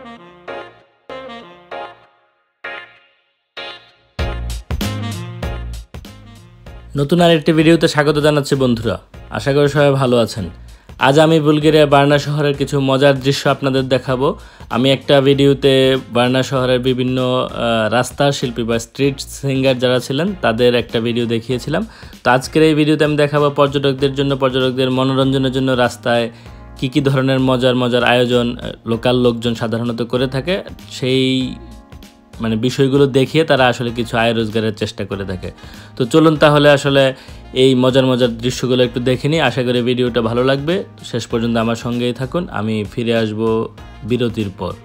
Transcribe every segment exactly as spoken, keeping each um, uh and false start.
নতুন আরেকটি ভিডিওতে স্বাগত জানাচ্ছি বন্ধুরা। আশা করি সবাই ভালো আছেন। আজ আমি বুলগেরিয়া বার্না শহরের কিছু মজার দৃশ্য আপনাদের দেখাবো। আমি একটা ভিডিওতে বার্না শহরের বিভিন্ন রাস্তার শিল্পী বা স্ট্রিট সিঙ্গার যারা ছিলেন তাদের একটা ভিডিও দেখিয়েছিলাম। তো আজকের এই ভিডিওতে আমি দেখাবো পর্যটকদের জন্য, পর্যটকদের মনোরঞ্জনের জন্য রাস্তায় কী কী ধরনের মজার মজার আয়োজন লোকাল লোকজন সাধারণত করে থাকে, সেই মানে বিষয়গুলো দেখিয়ে তারা আসলে কিছু আয় রোজগারের চেষ্টা করে থাকে। তো চলুন তাহলে আসলে এই মজার মজার দৃশ্যগুলো একটু দেখে নিই। আশা করি ভিডিওটা ভালো লাগবে। শেষ পর্যন্ত আমার সঙ্গেই থাকুন। আমি ফিরে আসব বিরতির পর।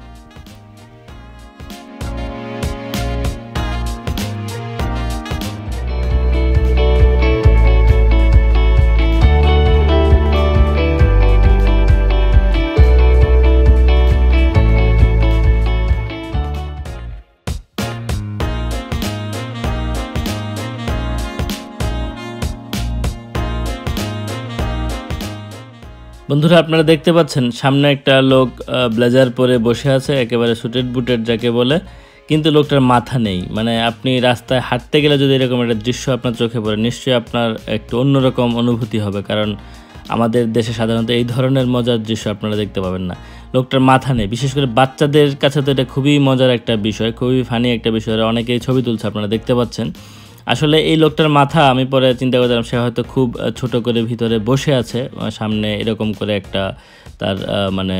বন্ধুরা, আপনারা দেখতে পাচ্ছেন সামনে একটা লোক ব্লেজার পরে বসে আছে, একেবারে সুটেড বুটেড যাকে বলে, কিন্তু লোকটার মাথা নেই। মানে আপনি রাস্তায় হাঁটতে গেলে যদি এরকম একটা দৃশ্য আপনার চোখে পড়ে, নিশ্চয়ই আপনার একটু অন্যরকম অনুভূতি হবে, কারণ আমাদের দেশে সাধারণত এই ধরনের মজার দৃশ্য আপনারা দেখতে পাবেন না। লোকটার মাথা নেই, বিশেষ করে বাচ্চাদের কাছে তো এটা খুবই মজার একটা বিষয়, খুবই ফানি একটা বিষয়। অনেকেই ছবি তুলছে, আপনারা দেখতে পাচ্ছেন। আসলে এই লোকটার মাথা আমি পরে চিন্তা করলাম সে হয়তো খুব ছোট করে ভিতরে বসে আছে, সামনে এরকম করে একটা তার মানে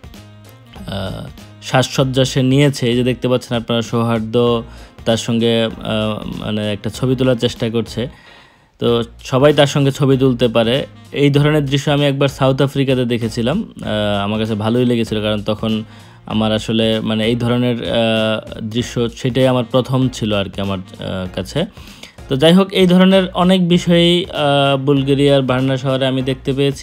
সাজসজ্জা সে নিয়েছে। এই যে দেখতে পাচ্ছেন আপনারা, সৌহার্দ্য তার সঙ্গে মানে একটা ছবি তোলার চেষ্টা করছে। তো সবাই তার সঙ্গে ছবি তুলতে পারে। এই ধরনের দৃশ্য আমি একবার সাউথ আফ্রিকাতে দেখেছিলাম, আমার কাছে ভালোই লেগেছিল, কারণ তখন আমার আসলে মানে এই ধরনের দৃশ্য সেটাই আমার প্রথম ছিল আর কি আমার কাছে। তো যাই হোক, এই ধরনের অনেক বিষয়ই বুলগেরিয়ার বার্না শহরে আমি দেখতে পেয়েছি।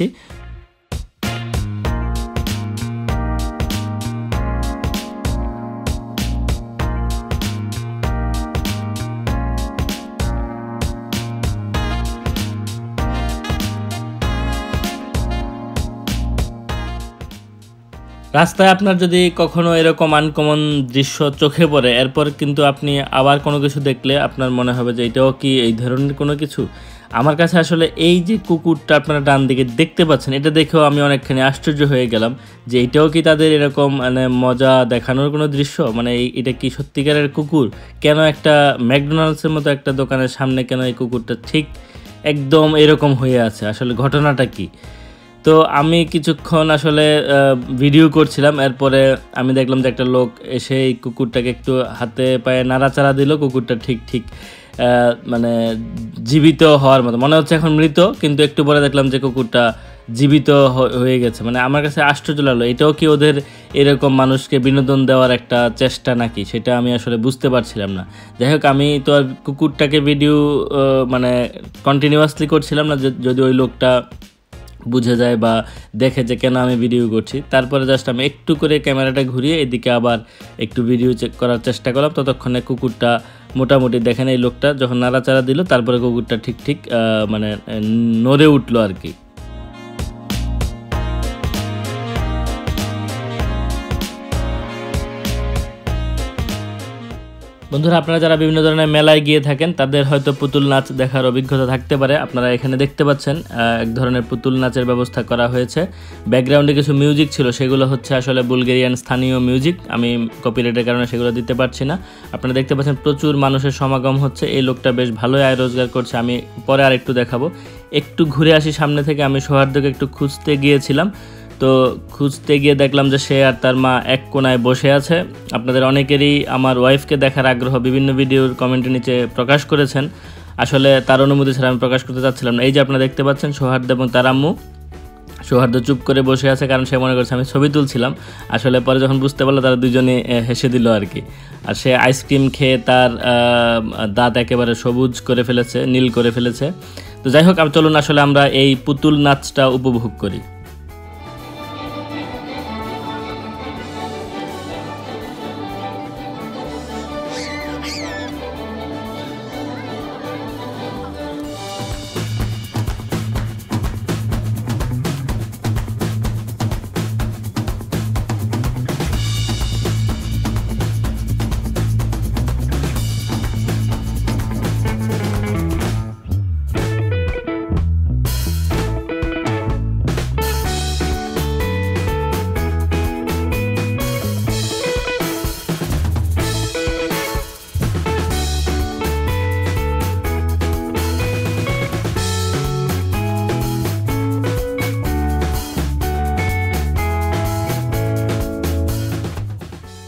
রাস্তায় আপনার যদি কখনো এরকম আনকমন দৃশ্য চোখে পড়ে, এরপর কিন্তু আপনি আবার কোনো কিছু দেখলে আপনার মনে হবে যে এটাও কি এই ধরনের কোনো কিছু। আমার কাছে আসলে এই যে কুকুরটা আপনারা ডান দিকে দেখতে পাচ্ছেন, এটা দেখেও আমি অনেকখানি আশ্চর্য হয়ে গেলাম যে এটাও কি তাদের এরকম মানে মজা দেখানোর কোনো দৃশ্য। মানে এটা কি সত্যিকারের কুকুর? কেন একটা ম্যাকডোনাল্ডসের মতো একটা দোকানের সামনে কেন এই কুকুরটা ঠিক একদম এরকম হয়ে আছে? আসলে ঘটনাটা কি? তো আমি কিছুক্ষণ আসলে ভিডিও করছিলাম, এরপরে আমি দেখলাম যে একটা লোক এসে এই কুকুরটাকে একটু হাতে পায়ে নাড়াচাড়া দিল। কুকুরটা ঠিক ঠিক মানে জীবিত হওয়ার মতো মনে হচ্ছে, এখন মৃত, কিন্তু একটু পরে দেখলাম যে কুকুরটা জীবিত হয়ে গেছে। মানে আমার কাছে আশ্চর্য লাগলো, এটাও কি ওদের এরকম মানুষকে বিনোদন দেওয়ার একটা চেষ্টা নাকি, সেটা আমি আসলে বুঝতে পারছিলাম না। যাই হোক, আমি তো আর কুকুরটাকে ভিডিও মানে কন্টিনিউয়াসলি করছিলাম না, যদি ওই লোকটা বুঝে যায় বা দেখে যে কেন আমি ভিডিও করছি। তারপরে জাস্ট আমি একটু করে ক্যামেরাটা ঘুরিয়ে এদিকে আবার একটু ভিডিও চেক করার চেষ্টা করলাম। ততক্ষণে কুকুরটা মোটামুটি দেখেন, এই লোকটা যখন নাড়াচাড়া দিল তারপরে কুকুরটা ঠিক ঠিক মানে নড়ে উঠলো আর কি। বন্ধুরা, আপনারা যারা বিভিন্ন ধরনের মেলায় গিয়ে থাকেন তাদের হয়তো পুতুল নাচ দেখার অভিজ্ঞতা থাকতে পারে। আপনারা এখানে দেখতে পাচ্ছেন এক ধরনের পুতুল নাচের ব্যবস্থা করা হয়েছে। ব্যাকগ্রাউন্ডে কিছু মিউজিক ছিল, সেগুলো হচ্ছে আসলে বুলগেরিয়ান স্থানীয় মিউজিক। আমি কপিরাইটের কারণে সেগুলো দিতে পারছি না। আপনারা দেখতে পাচ্ছেন প্রচুর মানুষের সমাগম হচ্ছে। এই লোকটা বেশ ভালোই আয় রোজগার করছে। আমি পরে আর একটু দেখাবো। একটু ঘুরে আসি সামনে থেকে। আমি সৌহার্দ্যকে একটু খুঁজতে গিয়েছিলাম, তো খুঁজতে গিয়ে দেখলাম যে সে আর তার মা এক কোনায় বসে আছে। আপনাদের অনেকেরই আমার ওয়াইফকে দেখার আগ্রহ বিভিন্ন ভিডিওর কমেন্টের নিচে প্রকাশ করেছেন। আসলে তার অনুমতি ছাড়া আমি প্রকাশ করতে চাচ্ছিলাম না। এই যে আপনারা দেখতে পাচ্ছেন সৌহার্দ্য এবং তার আম্মু। সৌহার্দ্য চুপ করে বসে আছে, কারণ সে মনে করছে আমি ছবি তুলছিলাম। আসলে পরে যখন বুঝতে পারলো, তারা দুজনে হেসে দিল আর কি। আর সে আইসক্রিম খেয়ে তার দাঁত একেবারে সবুজ করে ফেলেছে, নীল করে ফেলেছে। তো যাই হোক, চলুন আসলে আমরা এই পুতুল নাচটা উপভোগ করি।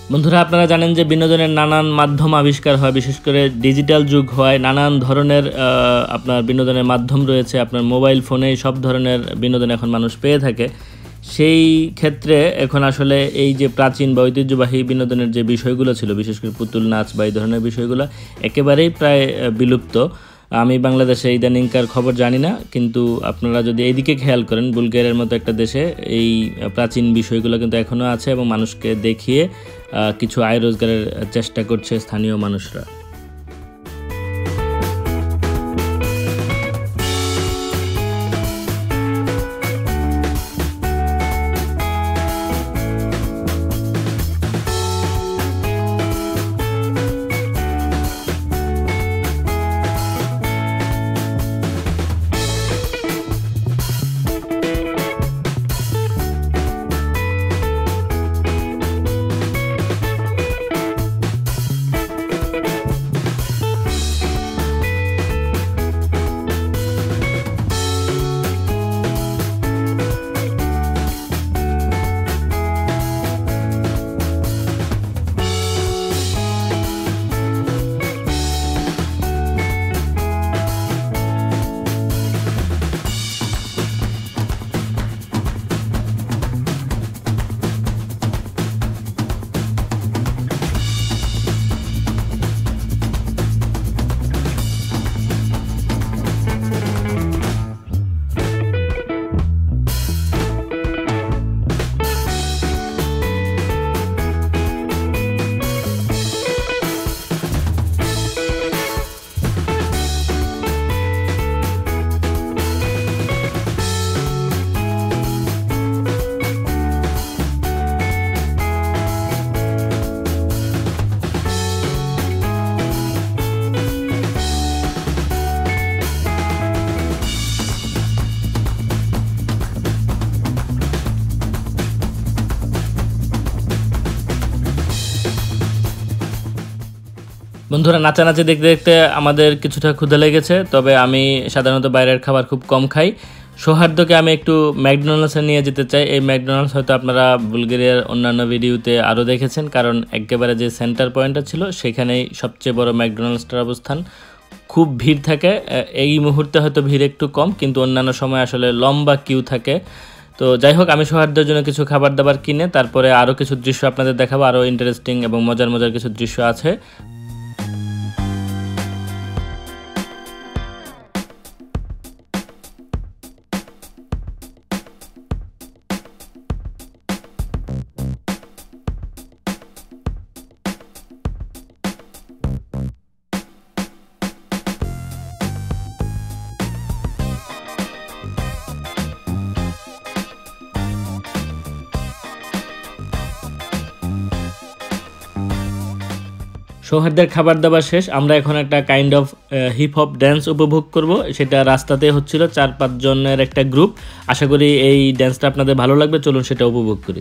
বন্ধুরা, আপনারা জানেন যে বিনোদনের নানান মাধ্যম আবিষ্কার হয়, বিশেষ করে ডিজিটাল যুগ হয়, নানান ধরনের আপনার বিনোদনের মাধ্যম রয়েছে। আপনার মোবাইল ফোনে সব ধরনের বিনোদন এখন মানুষ পেয়ে থাকে। সেই ক্ষেত্রে এখন আসলে এই যে প্রাচীন বা ঐতিহ্যবাহী বিনোদনের যে বিষয়গুলো ছিল, বিশেষ করে পুতুল নাচ বা এই ধরনের বিষয়গুলো একেবারেই প্রায় বিলুপ্ত। আমি বাংলাদেশে ইদানিংকার খবর জানি না, কিন্তু আপনারা যদি এইদিকে খেয়াল করেন, বুলগেরিয়ার মতো একটা দেশে এই প্রাচীন বিষয়গুলো কিন্তু এখনও আছে এবং মানুষকে দেখিয়ে কিছু আয় রোজগারের চেষ্টা করছে স্থানীয় মানুষরা। বন্ধুরা, নাচানাচি দেখতে দেখতে আমাদের কিছুটা ক্ষুধা লেগেছে, তবে আমি সাধারণত বাইরের খাবার খুব কম খাই। সৌহার্দ্যকে আমি একটু ম্যাকডোনাল্ডসে নিয়ে যেতে চাই। এই ম্যাকডোনাল্ডস হয়তো আপনারা বুলগেরিয়ার অন্যান্য ভিডিওতে আরও দেখেছেন, কারণ একেবারে যে সেন্টার পয়েন্টটা ছিল সেখানেই সবচেয়ে বড় ম্যাকডোনাল্ডসটার অবস্থান। খুব ভিড় থাকে, এই মুহূর্তে হয়তো ভিড় একটু কম, কিন্তু অন্যান্য সময় আসলে লম্বা কিউ থাকে। তো যাই হোক, আমি সৌহার্দ্যের জন্য কিছু খাবার দাবার কিনে তারপরে আরও কিছু দৃশ্য আপনাদের দেখাবো। আরও ইন্টারেস্টিং এবং মজার মজার কিছু দৃশ্য আছে। সৌহার্দ্যের খাবার দাবার শেষ, আমরা এখন একটা kind of hip hop dance উপভোগ করব। সেটা রাস্তাতে হচ্ছিল, চার পাঁচ জনের একটা গ্রুপ। আশা করি এই ড্যান্সটা আপনাদের ভালো লাগবে, চলুন সেটা উপভোগ করি।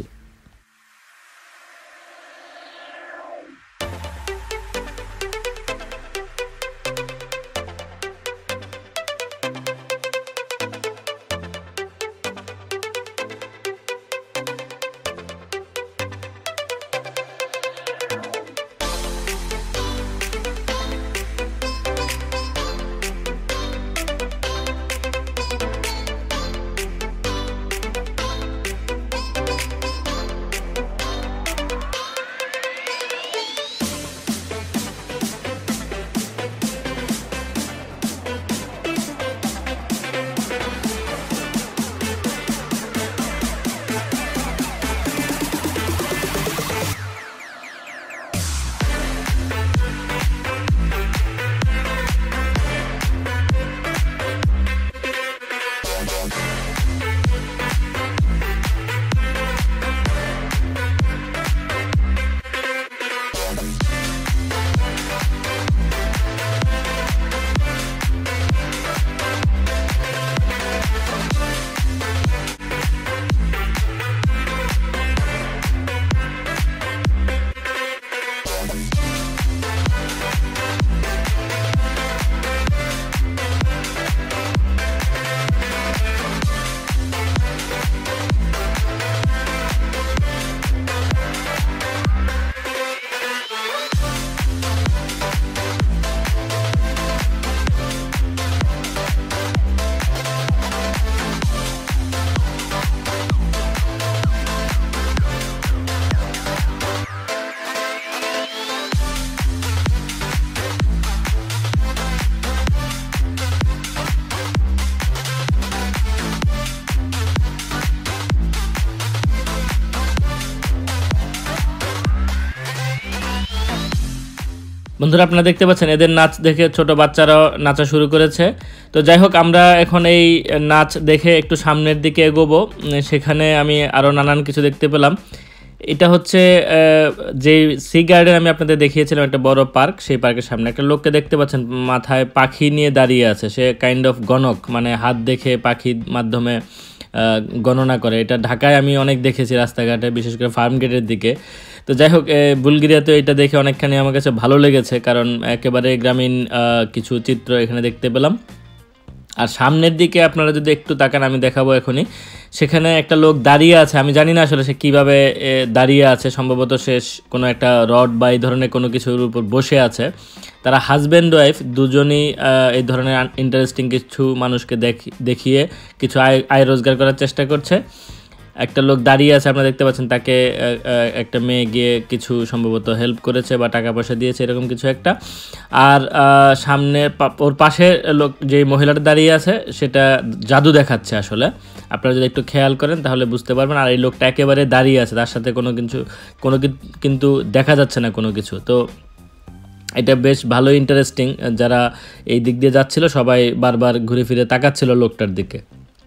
বন্ধুরা আপনারা দেখতে পাচ্ছেন এদের নাচ দেখে ছোট বাচ্চারাও নাচা শুরু করেছে। তো যাই হোক, আমরা এখন এই নাচ দেখে একটু সামনের দিকে এগোবো। সেখানে আমি আরও নানান কিছু দেখতে পেলাম। এটা হচ্ছে যে সি গার্ডেন আমি আপনাদের দেখিয়েছিলাম, একটা বড় পার্ক, সেই পার্কের সামনে একটা লোককে দেখতে পাচ্ছেন মাথায় পাখি নিয়ে দাঁড়িয়ে আছে। সে কাইন্ড অফ গণক, মানে হাত দেখে পাখির মাধ্যমে গণনা করে। এটা ঢাকায় আমি অনেক দেখেছি রাস্তাঘাটে, বিশেষ করে ফার্ম গেটের দিকে। তো যাই হোক, বুলগেরিয়াতে এটা দেখে অনেকখানি আমার কাছে ভালো লেগেছে, কারণ একেবারে গ্রামীণ কিছু চিত্র এখানে দেখতে পেলাম। আর সামনের দিকে আপনারা যদি একটু তাকান, আমি দেখাবো এখনই, সেখানে একটা লোক দাঁড়িয়ে আছে। আমি জানি না আসলে সে কীভাবে দাঁড়িয়ে আছে, সম্ভবত সে কোনো একটা রড বা এই ধরনের কোনো কিছুর উপর বসে আছে। তারা হাজব্যান্ড ওয়াইফ দুজনই এই ধরনের ইন্টারেস্টিং কিছু মানুষকে দেখিয়ে কিছু আয় আয় রোজগার করার চেষ্টা করছে। একটা লোক দাঁড়িয়ে আছে, আপনারা দেখতে পাচ্ছেন, তাকে একটা মেয়ে গিয়ে কিছু সম্ভবত হেল্প করেছে বা টাকা পয়সা দিয়েছে, এরকম কিছু একটা। আর সামনে ওর পাশে লোক যে মহিলাটা দাঁড়িয়ে আছে সেটা জাদু দেখাচ্ছে আসলে। আপনারা যদি একটু খেয়াল করেন তাহলে বুঝতে পারবেন। আর এই লোকটা একেবারে দাঁড়িয়ে আছে, তার সাথে কোনো কিছু কোনো কিন্তু দেখা যাচ্ছে না কোনো কিছু। তো এটা বেশ ভালো ইন্টারেস্টিং। যারা এই দিক দিয়ে যাচ্ছিল সবাই বারবার ঘুরে ফিরে তাকাচ্ছিল লোকটার দিকে।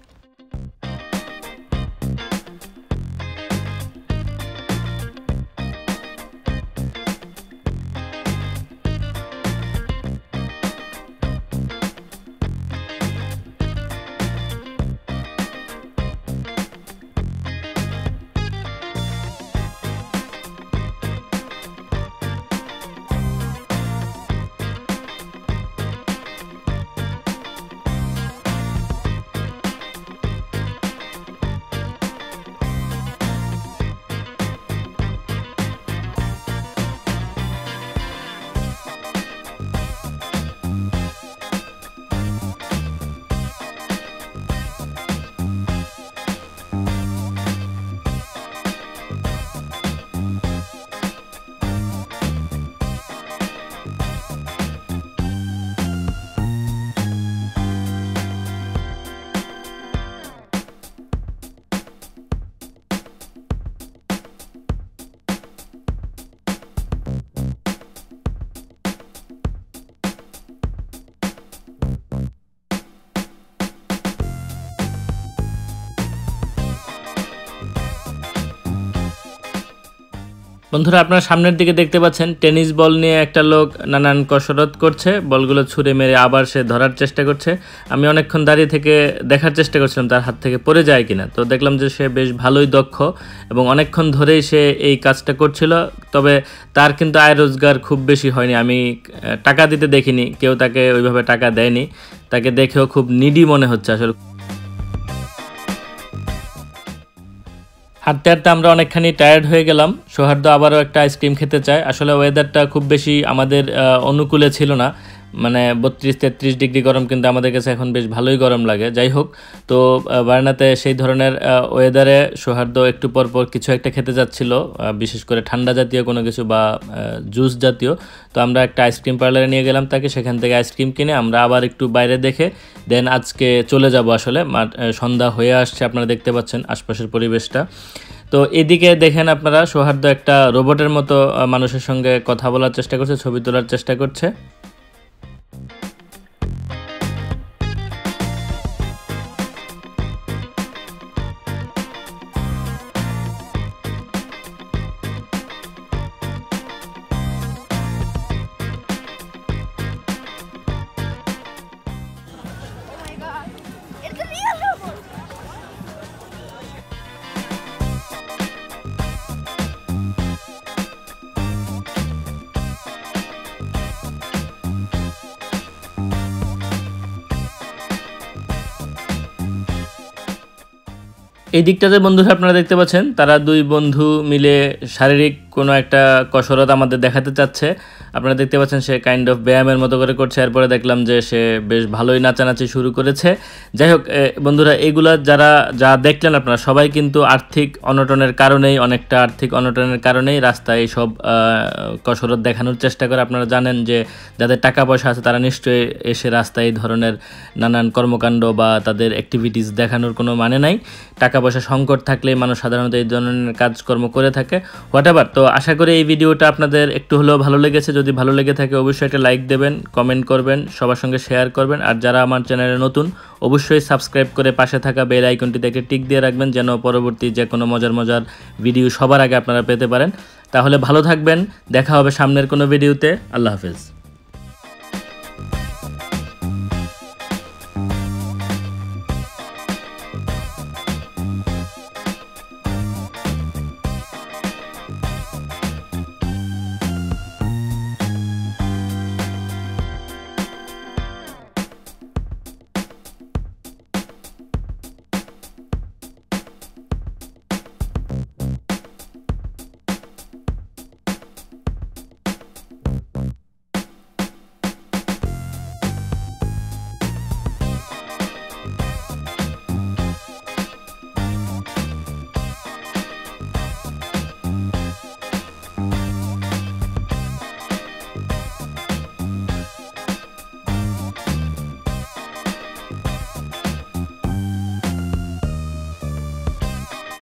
বন্ধুরা আপনারা সামনের দিকে দেখতে পাচ্ছেন টেনিস বল নিয়ে একটা লোক নানান কসরত করছে, বলগুলো ছুঁড়ে মেরে আবার সে ধরার চেষ্টা করছে। আমি অনেকক্ষণ দাঁড়িয়ে থেকে দেখার চেষ্টা করছিলাম তার হাত থেকে পড়ে যায় কিনা। তো দেখলাম যে সে বেশ ভালোই দক্ষ এবং অনেকক্ষণ ধরেই সে এই কাজটা করছিল। তবে তার কিন্তু আয় রোজগার খুব বেশি হয়নি, আমি টাকা দিতে দেখিনি, কেউ তাকে ওইভাবে টাকা দেয়নি। তাকে দেখেও খুব নিডি মনে হচ্ছে আসলে। হাঁটতে হাঁটতে আমরা অনেকখানি টায়ার্ড হয়ে গেলাম। সৌহার্দ্য আবারও একটা আইসক্রিম খেতে চায়। আসলে ওয়েদারটা খুব বেশি আমাদের অনুকূলে ছিল না, মানে বত্রিশ তেত্রিশ ডিগ্রি গরম, কিন্তু আমাদের কাছে এখন বেশ ভালোই গরম লাগে। যাই হোক, তো বার্নাতে সেই ধরনের ওয়েদারে সৌহার্দ্য একটু পর পর কিছু একটা খেতে যাচ্ছিল, বিশেষ করে ঠান্ডা জাতীয় কোনো কিছু বা জুস জাতীয়। তো আমরা একটা আইসক্রিম পার্লারে নিয়ে গেলাম তাকে, সেখান থেকে আইসক্রিম কিনে আমরা আবার একটু বাইরে দেখে দেন আজকে চলে যাব। আসলে সন্ধ্যা হয়ে আসছে, আপনারা দেখতে পাচ্ছেন আশপাশের পরিবেশটা। তো এদিকে দেখেন আপনারা, সৌহার্দ্য একটা রোবটের মতো মানুষের সঙ্গে কথা বলার চেষ্টা করছে, ছবি তোলার চেষ্টা করছে। এই দিকটাতে বন্ধুরা আপনারা দেখতে পাচ্ছেন তারা দুই বন্ধু মিলে শারীরিক কোনো একটা কসরত আমাদের দেখাতে চাচ্ছে। আপনারা দেখতে পাচ্ছেন সে কাইন্ড অফ ব্যায়ামের মতো করে করছে। এরপরে দেখলাম যে সে বেশ ভালোই নাচানাচি শুরু করেছে। যাই হোক বন্ধুরা, এগুলা যারা যা দেখলেন আপনারা সবাই কিন্তু আর্থিক অনটনের কারণেই, অনেকটা আর্থিক অনটনের কারণেই রাস্তায় এইসব কসরত দেখানোর চেষ্টা করে। আপনারা জানেন যে যাদের টাকা পয়সা আছে তারা নিশ্চয়ই এসে রাস্তায় এই ধরনের নানান কর্মকাণ্ড বা তাদের অ্যাক্টিভিটিস দেখানোর কোনো মানে নাই। টাকা পয়সা সংকট থাকলে মানুষ সাধারণত এই ধরনের কাজকর্ম করে থাকে, হোয়াটএভার। তো তো আশা করি এই ভিডিওটা আপনাদের একটু হলেও ভালো লেগেছে। যদি ভালো লেগে থাকে অবশ্যই একটা লাইক দেবেন, কমেন্ট করবেন, সবার সঙ্গে শেয়ার করবেন। আর যারা আমার চ্যানেলে নতুন অবশ্যই সাবস্ক্রাইব করে পাশে থাকা বেল আইকনটি দেখে টিক দিয়ে রাখবেন, যেন পরবর্তী যে কোনো মজার মজার ভিডিও সবার আগে আপনারা পেতে পারেন। তাহলে ভালো থাকবেন, দেখা হবে সামনের কোনো ভিডিওতে। আল্লাহ হাফেজ।